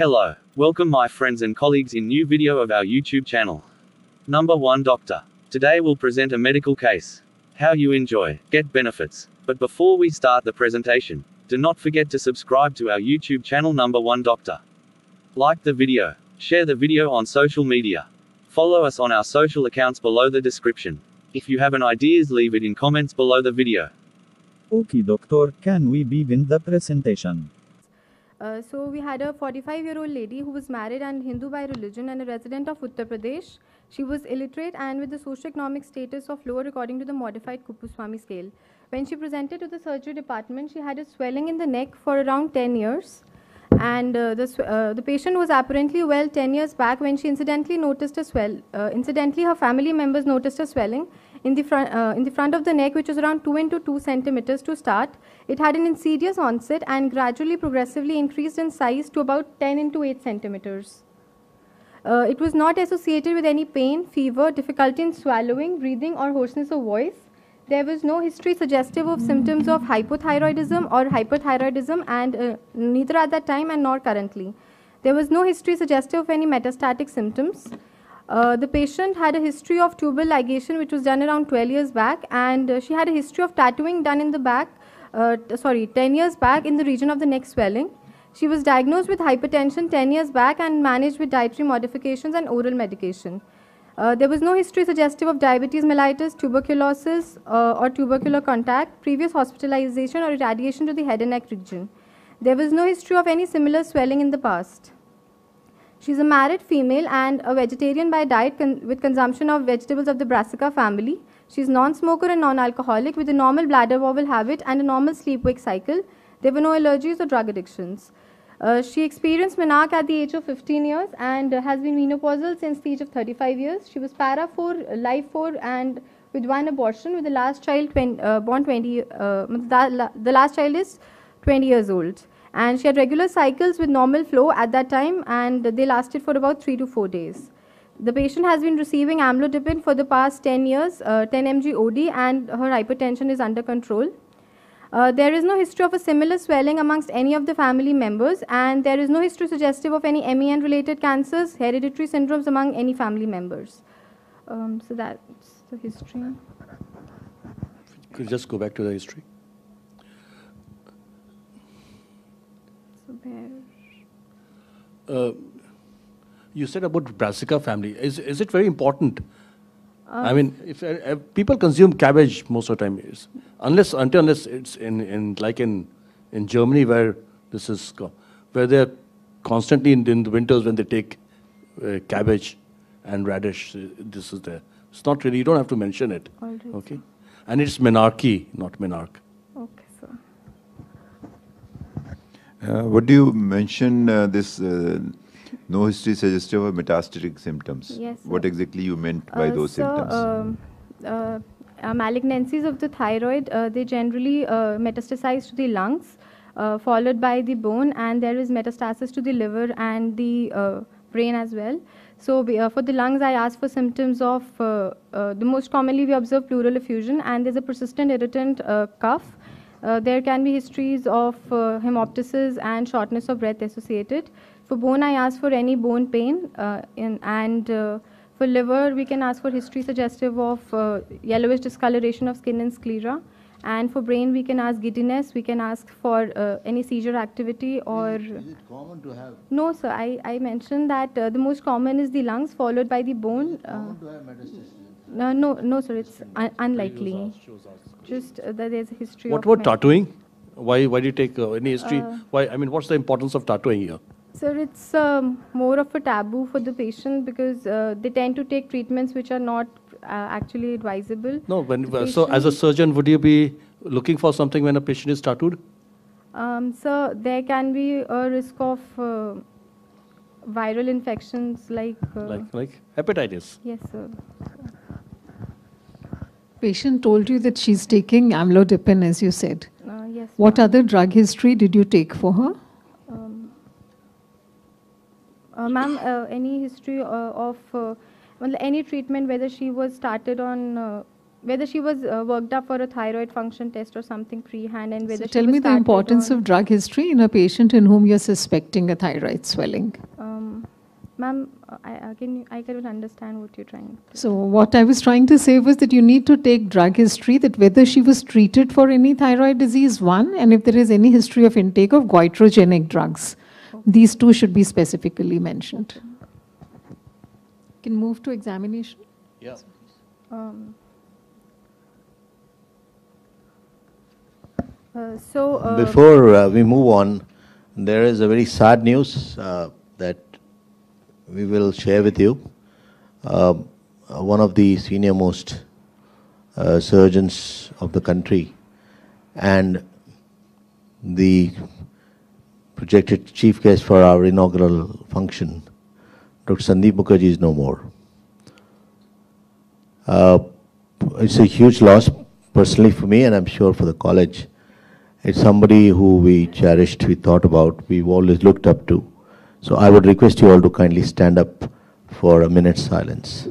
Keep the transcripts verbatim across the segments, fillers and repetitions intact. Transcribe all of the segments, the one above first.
Hello, welcome my friends and colleagues in new video of our YouTube channel. Number one Doctor. Today we'll present a medical case. How you enjoy, get benefits. But before we start the presentation, do not forget to subscribe to our YouTube channel Number one Doctor. Like the video, share the video on social media. Follow us on our social accounts below the description. If you have an ideas, leave it in comments below the video. Okay doctor, can we begin the presentation? Uh, so we had a forty-five-year-old lady who was married and Hindu by religion and a resident of Uttar Pradesh. She was illiterate and with the socio-economic status of lower according to the modified Kuppuswamy scale. When she presented to the surgery department, she had a swelling in the neck for around ten years. And uh, the, uh, the patient was apparently well ten years back when she incidentally noticed a swell. Uh, incidentally, her family members noticed a swelling in the, front, uh, in the front of the neck, which was around two into two centimeters to start. It had an insidious onset and gradually progressively increased in size to about ten into eight centimeters. Uh, it was not associated with any pain, fever, difficulty in swallowing, breathing, or hoarseness of voice. There was no history suggestive of symptoms of hypothyroidism or hyperthyroidism, and uh, neither at that time and nor currently. There was no history suggestive of any metastatic symptoms. Uh, the patient had a history of tubal ligation, which was done around twelve years back, and uh, she had a history of tattooing done in the back, uh, sorry, ten years back in the region of the neck swelling. She was diagnosed with hypertension ten years back and managed with dietary modifications and oral medication. Uh, there was no history suggestive of diabetes mellitus, tuberculosis, uh, or tubercular contact, previous hospitalization or irradiation to the head and neck region. There was no history of any similar swelling in the past. She is a married female and a vegetarian by diet con with consumption of vegetables of the Brassica family. She is non-smoker and non-alcoholic with a normal bladder wobble habit and a normal sleep-wake cycle. There were no allergies or drug addictions. Uh, she experienced menarche at the age of fifteen years and uh, has been menopausal since the age of thirty-five years. She was para four, live four, and with one abortion, with the last child uh, born twenty, uh, the, the last child is twenty years old. And she had regular cycles with normal flow at that time, and they lasted for about three to four days. The patient has been receiving amlodipine for the past ten years, uh, ten milligrams O D, and her hypertension is under control. Uh, there is no history of a similar swelling amongst any of the family members, and there is no history suggestive of any M E N-related cancers, hereditary syndromes among any family members. Um, so that's the history. Could you just go back to the history? So there. Uh, you said about Brassica family. Is is it very important? Uh, I mean, if, uh, if people consume cabbage most of the time, is, unless until unless it's in, in like in in Germany where this is where they're constantly in, in the winters when they take uh, cabbage and radish. Uh, this is there. It's not really. You don't have to mention it. All right, okay, sir. And it's menarche, not menarche. Okay, sir. Uh, what do you mention uh, this? Uh, No history suggestive of metastatic symptoms. Yes, sir. What exactly you meant by uh, those so, symptoms? Um, uh, uh, malignancies of the thyroid, uh, they generally uh, metastasize to the lungs, uh, followed by the bone, and there is metastasis to the liver and the uh, brain as well. So uh, for the lungs, I asked for symptoms of, uh, uh, the most commonly we observe pleural effusion, and there's a persistent irritant uh, cough. Uh, there can be histories of uh, hemoptysis and shortness of breath associated. For bone, I asked for any bone pain, uh, in, and uh, for liver, we can ask for history suggestive of uh, yellowish discoloration of skin and sclera. And for brain, we can ask giddiness, we can ask for uh, any seizure activity or... Is it, is it common to have? No, sir, I, I mentioned that uh, the most common is the lungs, followed by the bone. Is it common uh, to have metastasis? No, no, no, sir, it's un unlikely. Just uh, that there's a history what of... What about tattooing? Why, why do you take uh, any history? Uh, why, I mean, what's the importance of tattooing here? Sir, it's um, more of a taboo for the patient because uh, they tend to take treatments which are not uh, actually advisable. No, when, uh, so as a surgeon, would you be looking for something when a patient is tattooed? Um, so there can be a risk of uh, viral infections like... Uh, like, like hepatitis? Yes, sir. Patient told you that she's taking amlodipine, as you said. Uh, yes. What other drug history did you take for her? Um, uh, Ma'am, uh, any history uh, of uh, well, any treatment, whether she was started on uh, whether she was uh, worked up for a thyroid function test or something pre-hand, and whether So she tell was me the started importance on- of drug history in a patient in whom you're suspecting a thyroid swelling. Um, ma'am, uh, I, I can I cannot understand what you're trying to. So what I was trying to say was that you need to take drug history, that whether she was treated for any thyroid disease, one, and if there is any history of intake of goitrogenic drugs. These two should be specifically mentioned. Can move to examination. Yeah. Um, uh, so uh, Before uh, we move on, there is a very sad news uh, that we will share with you. Uh, one of the senior most uh, surgeons of the country and the projected chief guest for our inaugural function, Doctor Sandeep Mukherjee, is no more. Uh, it's a huge loss personally for me, and I'm sure for the college. It's somebody who we cherished, we thought about, we've always looked up to. So I would request you all to kindly stand up for a minute's silence.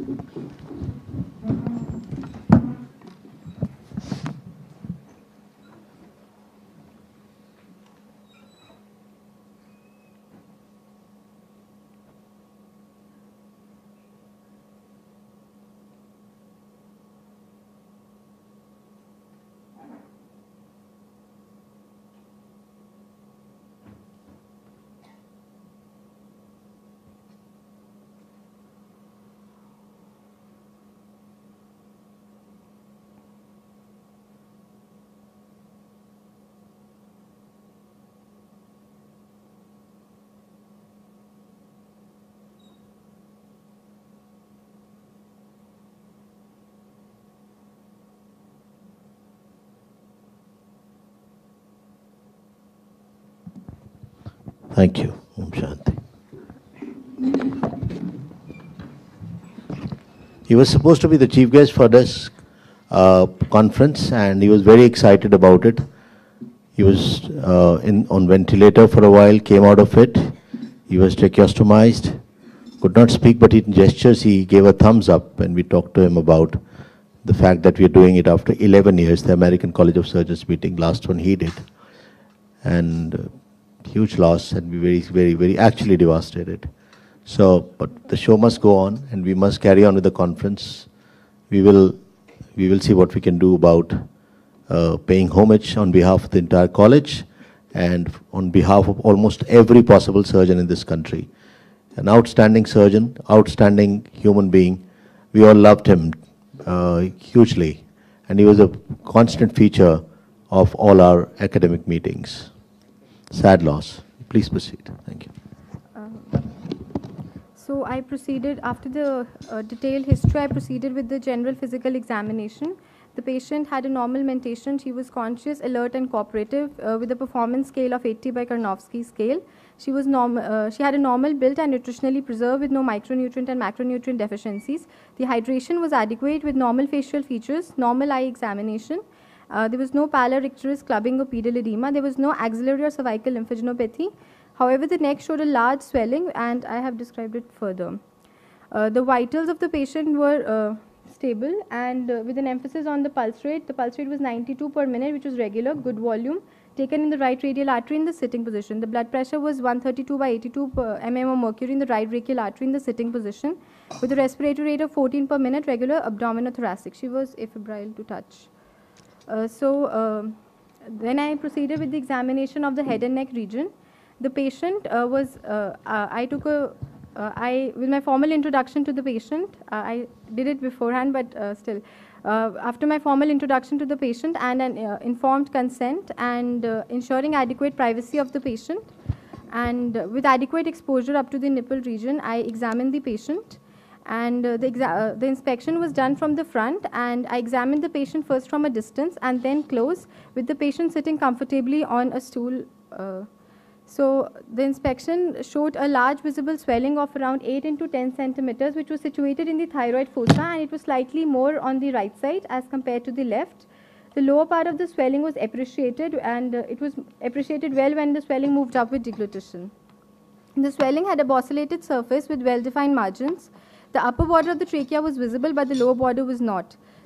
Thank you. Om Shanti. He was supposed to be the chief guest for this uh, conference, and he was very excited about it. He was uh, in on ventilator for a while, came out of it. He was tracheostomized, could not speak, but in gestures he gave a thumbs up when we talked to him about the fact that we are doing it after eleven years, the American College of Surgeons meeting, last one he did. And uh, huge loss, and we very, very, very actually devastated. So, but the show must go on, and we must carry on with the conference. We will, we will see what we can do about uh, paying homage on behalf of the entire college and on behalf of almost every possible surgeon in this country. An outstanding surgeon, outstanding human being. We all loved him uh, hugely, and he was a constant feature of all our academic meetings. Sad loss. Please proceed. Thank you. So I proceeded, after the uh, detailed history, I proceeded with the general physical examination. The patient had a normal mentation. She was conscious, alert, and cooperative uh, with a performance scale of eighty by Karnofsky scale. She was norm uh, she had a normal build and nutritionally preserved with no micronutrient and macronutrient deficiencies. The hydration was adequate with normal facial features, normal eye examination. Uh, there was no pallor, icterus, clubbing, or pedal edema. There was no axillary or cervical lymphadenopathy. However, the neck showed a large swelling, and I have described it further. Uh, the vitals of the patient were uh, stable, and uh, with an emphasis on the pulse rate. The pulse rate was ninety-two per minute, which was regular, good volume, taken in the right radial artery in the sitting position. The blood pressure was one thirty-two by eighty-two millimeters of mercury in the right brachial artery in the sitting position, with a respiratory rate of fourteen per minute, regular, abdominothoracic. She was afebrile to touch. Uh, so uh, then I proceeded with the examination of the head and neck region. The patient uh, was, uh, uh, I took a, uh, I, with my formal introduction to the patient, uh, I did it beforehand, but uh, still, uh, after my formal introduction to the patient and an uh, informed consent and uh, ensuring adequate privacy of the patient, and uh, with adequate exposure up to the nipple region, I examined the patient. And uh, the, uh, the inspection was done from the front, and I examined the patient first from a distance and then close, with the patient sitting comfortably on a stool. Uh, so the inspection showed a large visible swelling of around eight into ten centimeters, which was situated in the thyroid fossa, and it was slightly more on the right side as compared to the left. The lower part of the swelling was appreciated, and uh, it was appreciated well when the swelling moved up with deglutition. The swelling had a bosselated surface with well-defined margins. The upper border of the trachea was visible, but the lower border was not.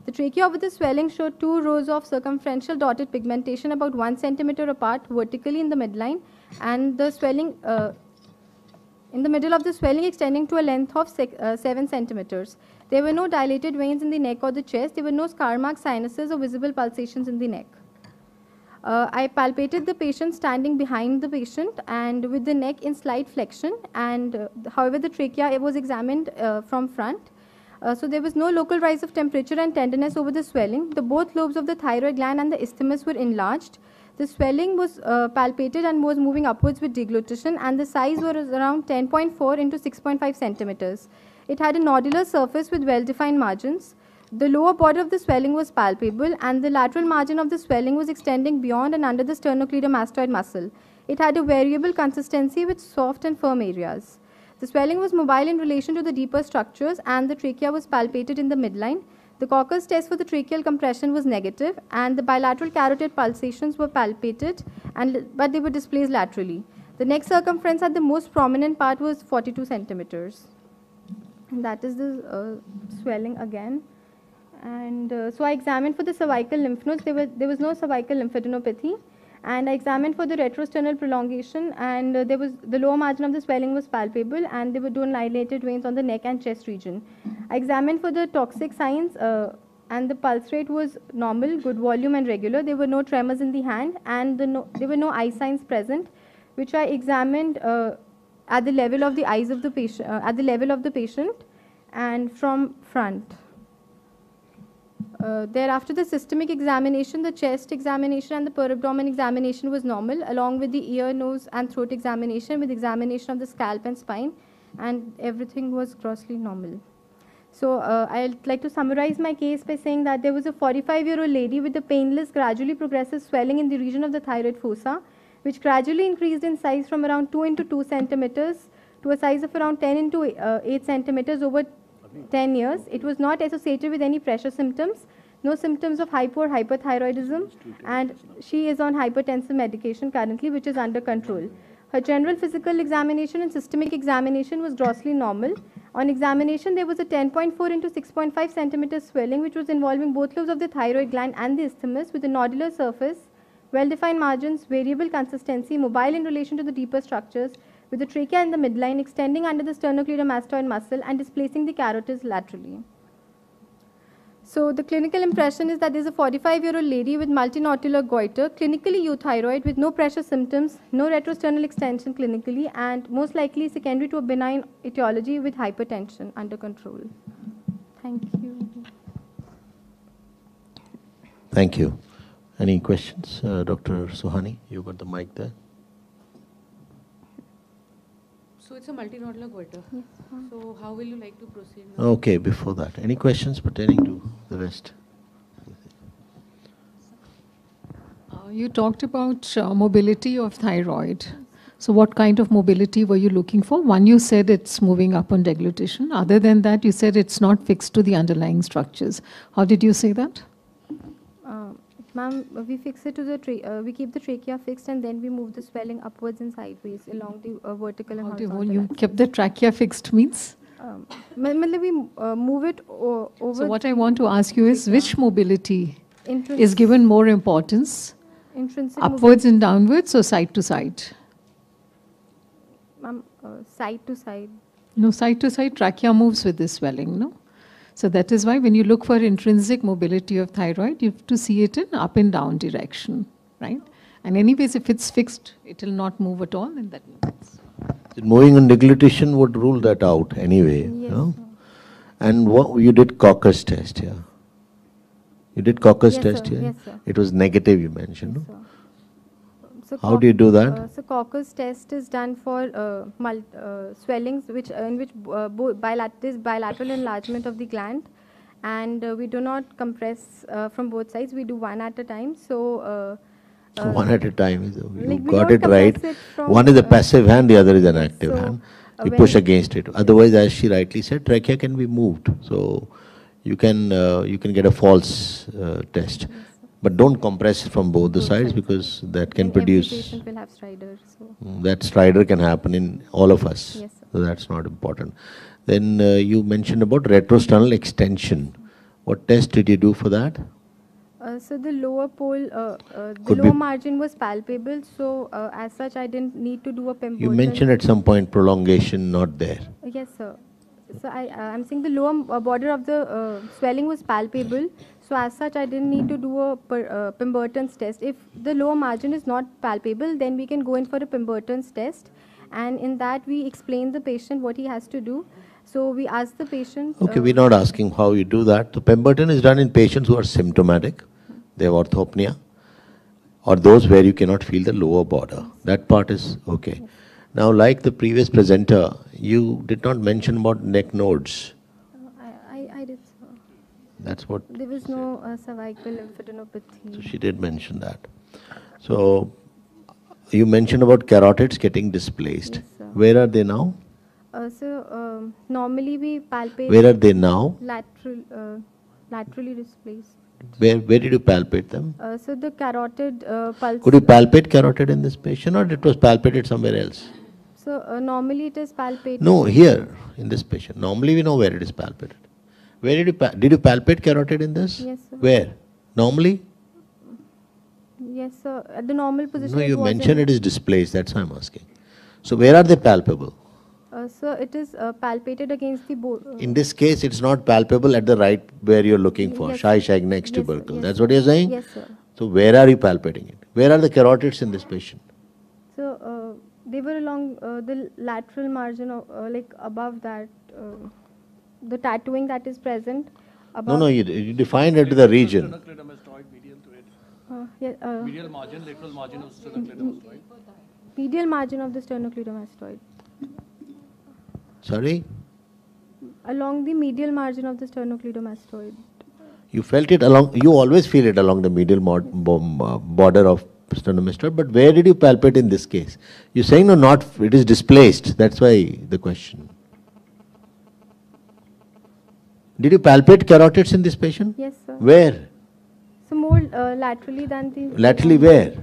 The trachea with the swelling showed two rows of circumferential dotted pigmentation about one centimeter apart vertically in the midline, and the swelling uh, in the middle of the swelling extending to a length of six, uh, seven centimeters. There were no dilated veins in the neck or the chest. There were no scar marks, sinuses, or visible pulsations in the neck. Uh, I palpated the patient standing behind the patient and with the neck in slight flexion, and uh, however the trachea was examined uh, from front. Uh, so there was no local rise of temperature and tenderness over the swelling. The both lobes of the thyroid gland and the isthmus were enlarged. The swelling was uh, palpated and was moving upwards with deglutition, and the size was around ten point four into six point five centimeters. It had a nodular surface with well-defined margins. The lower border of the swelling was palpable, and the lateral margin of the swelling was extending beyond and under the sternocleidomastoid muscle. It had a variable consistency with soft and firm areas. The swelling was mobile in relation to the deeper structures, and the trachea was palpated in the midline. The Cocker's test for the tracheal compression was negative, and the bilateral carotid pulsations were palpated, and, but they were displaced laterally. The neck circumference at the most prominent part was forty-two centimeters. And that is the uh, swelling again. And uh, so I examined for the cervical lymph nodes. There, were, there was no cervical lymphadenopathy. And I examined for the retrosternal prolongation, and uh, there was the lower margin of the swelling was palpable, and there were no dilated veins on the neck and chest region. I examined for the toxic signs, uh, and the pulse rate was normal, good volume and regular. There were no tremors in the hand, and the no, there were no eye signs present, which I examined uh, at the level of the eyes of the patient, uh, at the level of the patient, and from front. Uh, thereafter, the systemic examination, the chest examination, and the per-abdomen examination was normal, along with the ear, nose, and throat examination, with examination of the scalp and spine, and everything was grossly normal. So, uh, I'd like to summarize my case by saying that there was a forty-five-year-old lady with a painless, gradually progressive swelling in the region of the thyroid fossa, which gradually increased in size from around two into two centimeters to a size of around ten into eight centimeters over ten years. It was not associated with any pressure symptoms, no symptoms of hypo or hyperthyroidism, and she is on hypertensive medication currently, which is under control. Her general physical examination and systemic examination was grossly normal. On examination, there was a ten point four into six point five centimeter swelling, which was involving both lobes of the thyroid gland and the isthmus, with a nodular surface, well-defined margins, variable consistency, mobile in relation to the deeper structures, with the trachea in the midline extending under the sternocleidomastoid muscle and displacing the carotids laterally. So the clinical impression is that there is a forty-five-year-old lady with multinodular goiter, clinically euthyroid, with no pressure symptoms, no retrosternal extension clinically, and most likely secondary to a benign etiology with hypertension under control. Thank you. Thank you. Any questions? Uh, Doctor Suhani, you got the mic there. So it's a multinodular goiter. Yes. So how will you like to proceed now? Okay, before that, any questions pertaining to the rest? Uh, you talked about uh, mobility of thyroid. So what kind of mobility were you looking for? One, you said it's moving up on deglutition. Other than that, you said it's not fixed to the underlying structures. How did you say that? Uh, Ma'am, we fix it to the tra uh, we keep the trachea fixed, and then we move the swelling upwards and sideways along the uh, vertical and How do you, horizontal you axis. kept the trachea fixed means? Um, ma- ma- we uh, move it o over. So what I want to ask you is, which mobility Intrinsic- is given more importance? intrinsic Upwards and downwards or side to side? Ma'am, uh, side to side. No, side to side, trachea moves with this swelling, no? So that is why when you look for intrinsic mobility of thyroid, you have to see it in up and down direction, right? And anyways, if it's fixed, it will not move at all, then that means. Moving on deglutition would rule that out anyway. Yes, no? sir. And what you did Cocker's test, yeah? You did Cocker's Yes, test, sir. yeah? Yes, sir. It was negative, you mentioned, Yes, no? sir. So How Coc- do you do that? Uh, so Cocker's test is done for uh, mul uh, swellings, which uh, in which uh, bilat is bilateral enlargement of the gland, and uh, we do not compress uh, from both sides. We do one at a time. So. Uh, So uh, one at a time, is you like we got don't it right. compress it from, One is a uh, passive hand, the other is an active so, hand. uh, You when- push against it. Otherwise, as she rightly said, trachea can be moved. So you can uh, you can get a false uh, test. But don't compress it from both the Both sides, sides. because that can and every produce, patient will have striders. So. mm, that strider can happen in all of us. Yes, sir. So that's not important. Then uh, you mentioned about retrosternal extension. What test did you do for that? Uh, so the lower pole, uh, uh, the Could lower be- margin was palpable. So uh, as such, I didn't need to do a pemberton. You mentioned at some point prolongation not there. Yes, sir. So I, uh, I'm saying the lower uh, border of the uh, swelling was palpable. So as such, I didn't need to do a per, uh, Pemberton's test. If the lower margin is not palpable, then we can go in for a Pemberton's test. And in that, we explain the patient what he has to do. So we ask the patient. Okay, uh, we're not asking how you do that. So Pemberton is done in patients who are symptomatic. They have orthopnea. Or those where you cannot feel the lower border. That part is okay. Now, like the previous presenter, you did not mention about neck nodes. I, I, I did. So. That's what. There was no uh, cervical lymphadenopathy. So she did mention that. So you mentioned about carotids getting displaced. Yes, sir. Where are they now? Uh, so um, normally we palpate. Where are they now? Lateral, uh, laterally displaced. Where where did you palpate them? Uh, so the carotid uh, pulse. Could you palpate carotid in this patient, or it was palpated somewhere else? So uh, normally it is palpated. No, here in this patient. Normally we know where it is palpated. Where did you pa did you palpate carotid in this? Yes, sir. Where? Normally? Yes, sir. At the normal position. No, you was mentioned in- it is displaced. That's why I'm asking. So where are they palpable? Uh, so it is uh, palpated against the bo- uh, In this case, it's not palpable at the right where you're looking for, Yes, shy sir. shag next Yes, sir. tubercle. Yes, That's sir. what you're saying? Yes, sir. So where are you palpating it? Where are the carotids in this patient? So uh, they were along uh, the lateral margin, of, uh, like above that, uh, the tattooing that is present. Above. No, no, you, you defined it to the region. Sternocleidomastoid medial to it. Uh, yeah, uh, Medial margin, lateral margin of sternocleidomastoid. medial margin of the sternocleidomastoid. Sorry? Along the medial margin of the sternocleidomastoid. You felt it along, you always feel it along the medial mod, bom- uh, border of sternomastoid, but where did you palpate in this case? You're saying no, not, it is displaced. That's why the question. Did you palpate carotids in this patient? Yes, sir. Where? So more uh, laterally than the. Laterally where?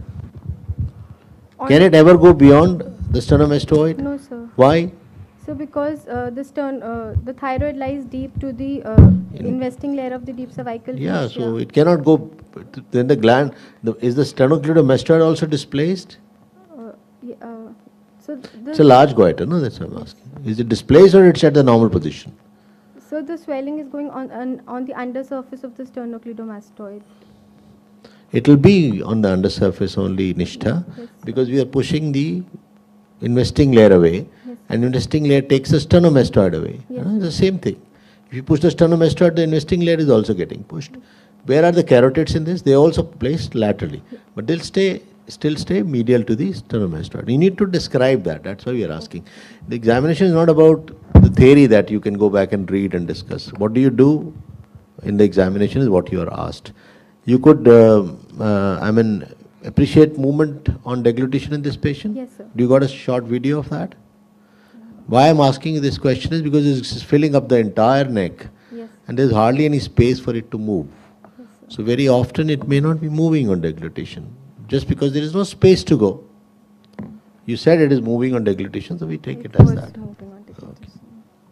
On- Can it ever go beyond the sternomastoid? No, sir. Why? So because uh, the stern, uh, the thyroid lies deep to the uh, investing layer of the deep cervical Yeah, fascia. so it cannot go, then the gland, the, is the sternocleidomastoid also displaced? Uh, yeah, uh, so the, It's a large goiter, no? That's what I'm asking. Is it displaced or it's at the normal position? so the swelling is going on on, on the undersurface of the sternocleidomastoid. It will be on the undersurface only, Nishtha, because we are pushing the investing layer away, Yes. and investing layer takes the sternomastoid away. Yes. Uh, It's the same thing. If you push the sternomastoid, the investing layer is also getting pushed. Where are the carotids in this? They are also placed laterally, but they'll stay, still stay medial to the sternomastoid. You need to describe that. That's why we are asking. The examination is not about the theory that you can go back and read and discuss. What do you do in the examination is what you are asked. You could, uh, uh, I mean, appreciate movement on deglutition in this patient? Yes, sir. Do you got a short video of that? Why I'm asking you this question is because it's filling up the entire neck, Yes. and there's hardly any space for it to move. Yes, sir. So very often it may not be moving on deglutition, just because there is no space to go. You said it is moving on deglutition, so we take it as was that. moving on deglutition.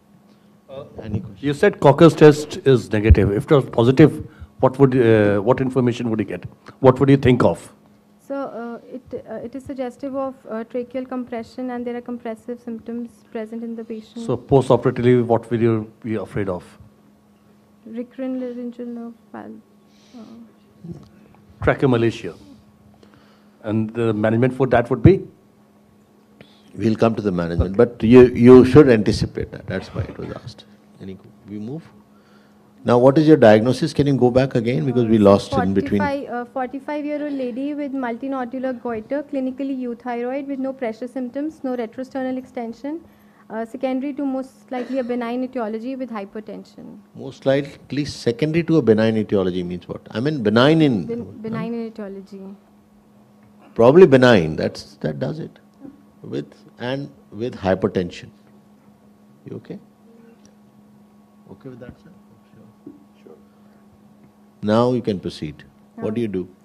Any question? You said Cocker's test is negative. If it was positive, what would uh, what information would you get? What would you think of? So uh, it uh, it is suggestive of uh, tracheal compression, and there are compressive symptoms present in the patient. So post-operatively, what will you be afraid of? Recurrent laryngeal nerve valve. Uh, Tracheomalacia. And the management for that would be? We'll come to the management, but you, you should anticipate that. That's why it was asked. Any, we move? Now, what is your diagnosis? Can you go back again because we lost in between? forty-five-year-old lady with multinodular goiter, clinically euthyroid with no pressure symptoms, no retrosternal extension, uh, secondary to most likely a benign etiology with hypertension. Most likely secondary to a benign etiology means what? I mean benign in, Ben- benign in etiology. probably benign, that's, that does it. With, and with hypertension. You okay? Okay with that, sir? Sure. Sure. Now you can proceed. What do you do? So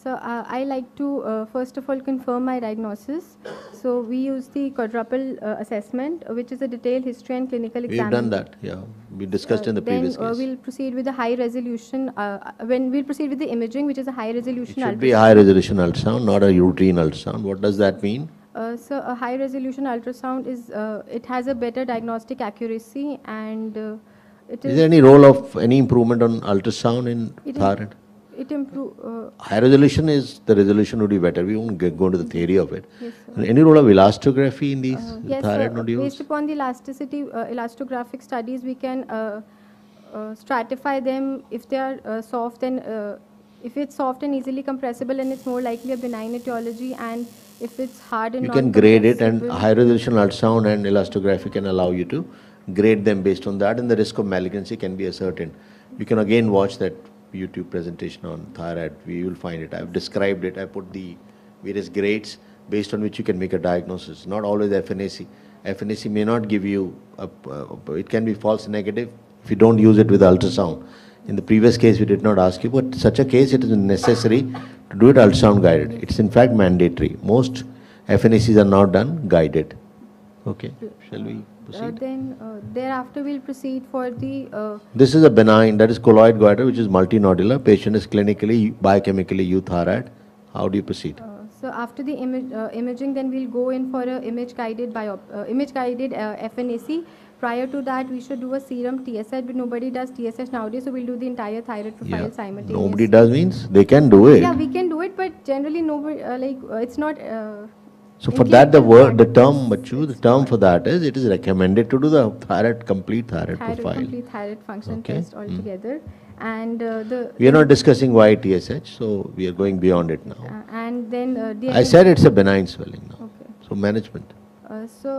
so uh, I like to uh, first of all confirm my diagnosis. So we use the quadruple uh, assessment, uh, which is a detailed history and clinical We've exam. done that, yeah. We discussed in the previous Then uh, case. we'll proceed with the high resolution. Uh, when we'll proceed with the imaging, which is a high It resolution. should be a high resolution ultrasound, not a routine ultrasound. What does that mean? Uh, so a high resolution ultrasound is uh, it has a better diagnostic accuracy, and uh, it Is is there any role of any improvement on ultrasound in it thyroid? it improve. Uh, High resolution is, the resolution would be better. We won't get, go into the theory of it. yes, sir. And any role of elastography in these Uh, yes, thyroid sir. nodules? Based upon the elasticity, uh, elastographic studies, we can uh, uh, stratify them. If they are uh, soft, then uh, if it's soft and easily compressible, and it's more likely a benign etiology. And if it's hard and You can grade it, and non-compressible- high resolution ultrasound and elastography can allow you to grade them based on that, and the risk of malignancy can be ascertained. You can again watch that YouTube presentation on thyroid. We will find it. I've described it. I put the various grades based on which you can make a diagnosis. Not always F N A C. F N A C may not give you, a, uh, it can be false negative if you don't use it with ultrasound. In the previous case, we did not ask you, but such a case, it is necessary to do it ultrasound guided. It's in fact mandatory. Most F N A Cs are not done guided. Okay, shall we Uh, proceed? then uh, thereafter we'll proceed for the uh, This is a benign, that is colloid goiter, which is multinodular. Patient is clinically, biochemically euthyroid. How do you proceed? uh, so after the image, uh, imaging, then we'll go in for a image guided biop uh, image guided uh, F N A C. Prior to that, we should do a serum T S H, but nobody does T S H nowadays, so we'll do the entire thyroid profile Yeah. simultaneously. Nobody does means they can do it. Yeah, we can do it, but generally nobody uh, like uh, it's not. Uh, So for in that, the clinical word, the practice, term, Machu, the term for that is, it is recommended to do the thyroid, complete thyroid thyroid profile. complete thyroid function Okay. test Mm. altogether, and uh, the We are not discussing why T S H, so we are going beyond it now. uh, and then uh, the I said it's a benign swelling now. Okay. So management. Uh, so,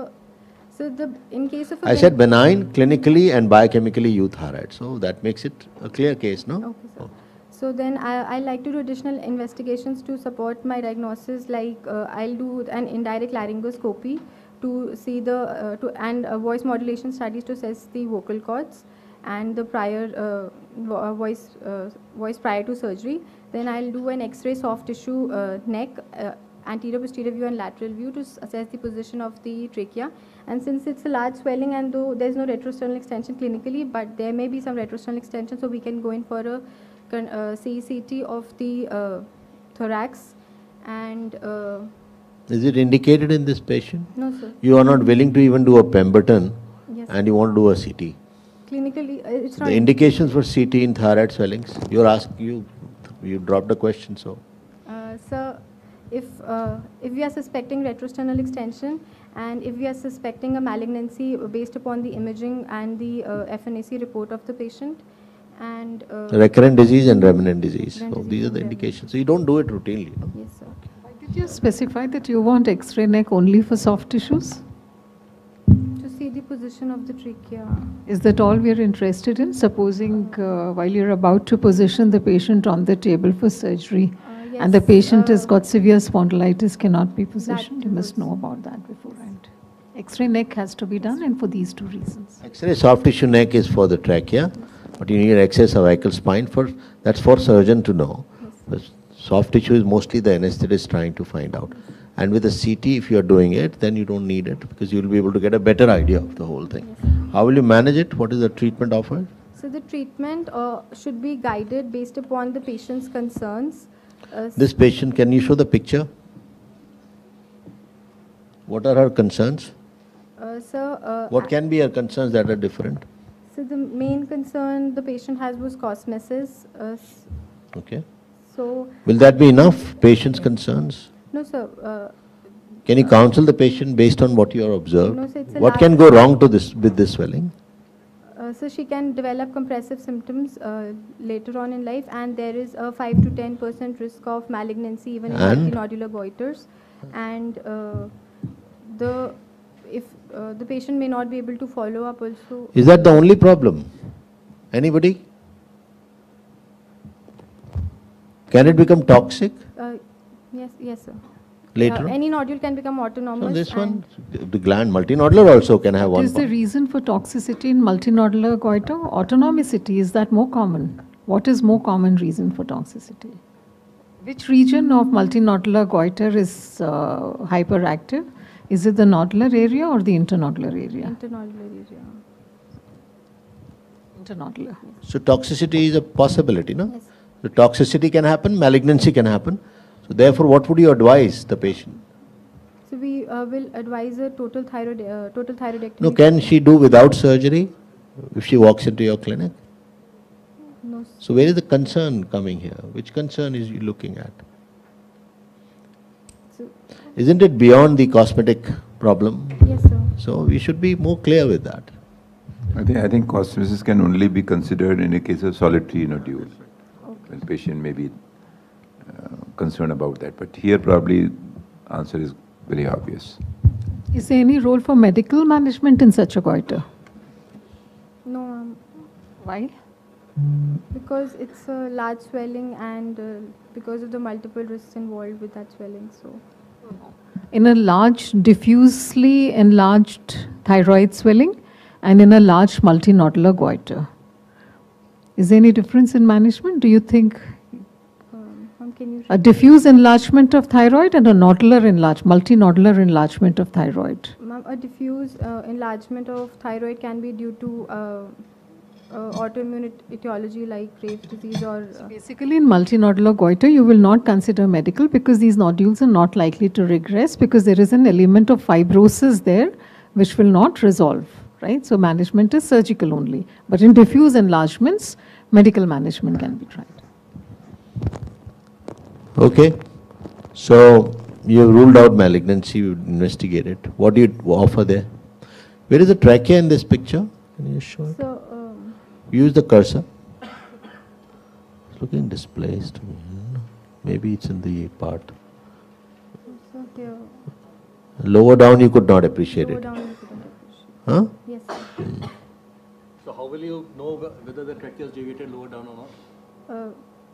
so the in case of a I said benign, clinically and biochemically euthyroid. So that makes it a clear case, no? Okay, sir. So then I, I like to do additional investigations to support my diagnosis. Like uh, I'll do an indirect laryngoscopy to see the uh, to and uh, voice modulation studies to assess the vocal cords and the prior uh, vo- uh, voice uh, voice prior to surgery. Then I'll do an X-ray soft tissue uh, neck. Uh, anterior posterior view and lateral view to s- assess the position of the trachea. And since it's a large swelling, and though there's no retrosternal extension clinically, but there may be some retrosternal extension, so we can go in for a con- uh, C E C T of the uh, thorax. And uh, Is it indicated in this patient? no, sir. You are not willing to even do a Pemberton Yes. and you want to do a C T. Clinically, uh, it's not. The indications for C T in thyroid swellings, you're asked, you, you dropped the question, so. Uh, so, if uh, if we are suspecting retrosternal extension, and if we are suspecting a malignancy based upon the imaging and the uh, F N A C report of the patient, and uh, Recurrent disease and remnant disease. Remnant So disease these are and the remnant. indications. So you don't do it routinely, no? yes, sir. Why did you specify that you want X-ray neck only for soft tissues? To see the position of the trachea. Is that all we are interested in? Supposing uh, while you're about to position the patient on the table for surgery, Uh, and the yes, patient has uh, got severe spondylitis, cannot be positioned. You must was- know about that beforehand. X-ray neck has to be done, and for these two reasons. X-ray soft tissue neck is for the trachea, but you need X-ray cervical spine for, that's for surgeon to know. But soft tissue is mostly the anesthetist trying to find out. And with a C T, if you are doing it, then you don't need it because you will be able to get a better idea of the whole thing. How will you manage it? What is the treatment offered? So the treatment uh, should be guided based upon the patient's concerns. Uh, s- This patient, can you show the picture? What are her concerns? uh, so, uh, What can be her concerns that are different? so the main concern the patient has was cosmesis. Uh, s- Okay. so Will that be enough? Patient's concerns? no, sir. Uh, Can you counsel the patient based on what you have observed? No, sir, it's a What large- can go wrong to this with this swelling? Uh, so she can develop compressive symptoms uh, later on in life, and there is a five to ten percent risk of malignancy even in And? multinodular goiters. And uh, the if uh, the patient may not be able to follow up also. Is that the only problem? Anybody? Can it become toxic Uh, yes, yes, sir. later Uh, on? any nodule can become autonomous. So this one, and- the gland multinodular also can have What one. is the part. reason for toxicity in multinodular goiter? Autonomicity, is that more common? What is more common reason for toxicity? Which region of multinodular goiter is uh, hyperactive? Is it the nodular area or the internodular area? Internodular area. Internodular. So toxicity is a possibility, no? Yes. The toxicity can happen, malignancy can happen. So therefore, what would you advise the patient? So we uh, will advise a total thyroid, uh, total thyroidectomy. No, can she do without surgery if she walks into your clinic? No. So where is the concern coming here? Which concern is you looking at? So, Isn't it beyond the cosmetic problem? yes, sir. So we should be more clear with that. I think, I think cosmesis can only be considered in a case of solitary nodule. Okay. When patient may be uh, concerned about that. But here probably answer is very obvious. Is there any role for medical management in such a goiter? No, um, Why? because it's a large swelling and uh, because of the multiple risks involved with that swelling. So, In a large diffusely enlarged thyroid swelling and in a large multinodular goiter. Is there any difference in management? Do you think um, ma'am, can you? a diffuse enlargement of thyroid and a nodular enlarge, multinodular enlargement of thyroid? Ma'am, a diffuse uh, enlargement of thyroid can be due to uh, uh, autoimmune et- etiology like Graves' disease or. Uh, Basically, in multinodular goiter, you will not consider medical because these nodules are not likely to regress because there is an element of fibrosis there which will not resolve, right? So management is surgical only. But in diffuse enlargements, medical management can be tried. Okay. So you have ruled out malignancy, you investigated. What do you offer there? Where is the trachea in this picture? Can you show it? so, um, Use the cursor. It's looking displaced. Maybe it's in the part. so here, Lower down you could not appreciate lower it. down you couldn't appreciate. Huh? Yes, sir. So how will you know wh- whether the trachea is deviated lower down or not? Uh,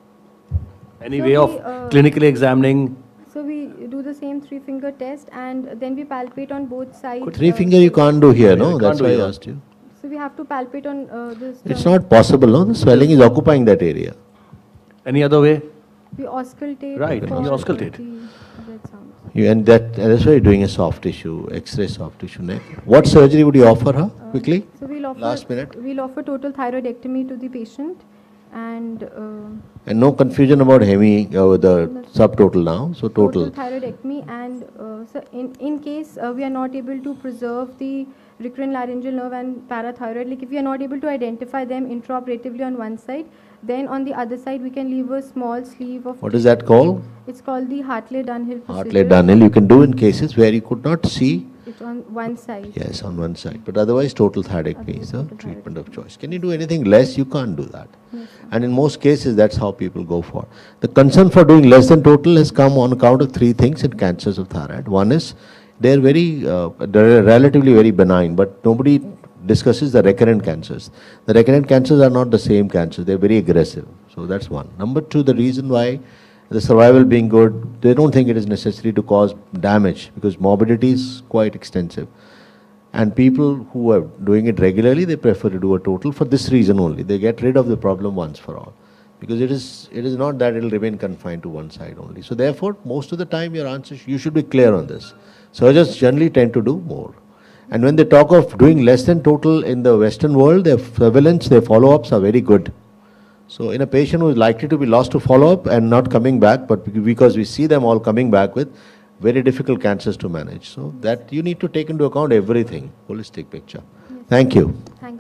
Any So way of we, uh, clinically examining? So we do the same three finger test and then we palpate on both sides. Three uh, finger you can't do here, Yeah, no? you That's can't do why I here. asked you. So we have to palpate on uh, this. It's term. not possible, no? The swelling is occupying that area. Any other way? We auscultate. Right, for you auscultate. the red sounds. You, and that, and that's why you're doing a soft tissue, X-ray soft tissue neck. What surgery would you offer her, quickly? So we'll offer. Last minute. We'll offer total thyroidectomy to the patient, and uh, And no confusion about hemi, uh, the subtotal now, so total. thyroidectomy. And uh, so in in case uh, we are not able to preserve the recurrent laryngeal nerve and parathyroid, like if we are not able to identify them intraoperatively on one side, then on the other side we can leave a small sleeve of. What is that called? It's called the Hartley-Dunhill procedure. Hartley-Dunhill, you can do in cases where you could not see. It's on one side. Yes, on one side. But otherwise, total thyroidectomy is the Total treatment of choice. Can you do anything less? You can't do that. Yes. And in most cases, that's how people go for. The concern for doing less than total has come on account of three things in cancers of thyroid. One is they're very, uh, they're relatively very benign, but nobody discusses the recurrent cancers. The recurrent cancers are not the same cancers. They're very aggressive. So that's one. Number two, the reason why the survival being good, they don't think it is necessary to cause damage because morbidity is quite extensive. And people who are doing it regularly, they prefer to do a total for this reason only. They get rid of the problem once for all. Because it is, it is not that it will remain confined to one side only. So therefore, most of the time your answer, you should be clear on this. Surgeons generally tend to do more. And when they talk of doing less than total in the Western world, their surveillance, their follow-ups are very good. So in a patient who is likely to be lost to follow-up and not coming back, but because we see them all coming back with very difficult cancers to manage. So that you need to take into account everything, holistic picture. Yes. Thank you. Thank